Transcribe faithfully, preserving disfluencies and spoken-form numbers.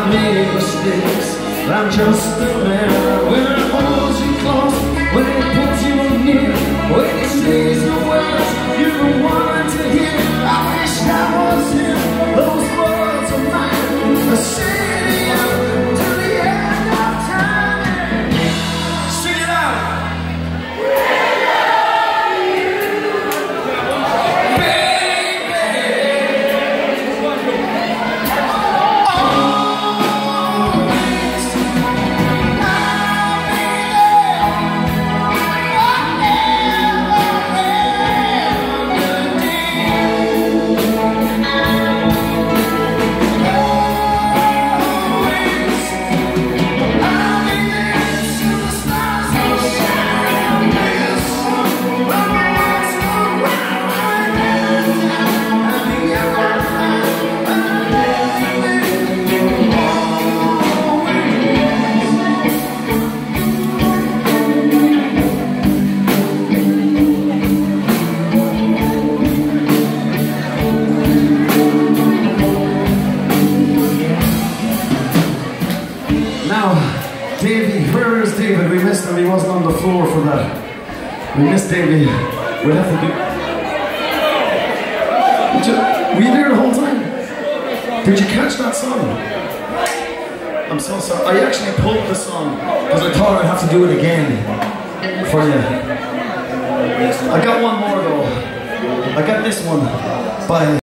I've made mistakes, but I'm just a man. When it holds you close, when it pulls you near, when it says the words you're the one to hear, I wish I was him. Those words are mine, the city up to the end of time. Sing it out. Now, Davey, where is David? We missed him, he wasn't on the floor for that. We missed Davey. We'll have to do... Did you, were you there the whole time? Did you catch that song? I'm so sorry. I actually pulled the song because I thought I'd have to do it again for you. I got one more though. I got this one by...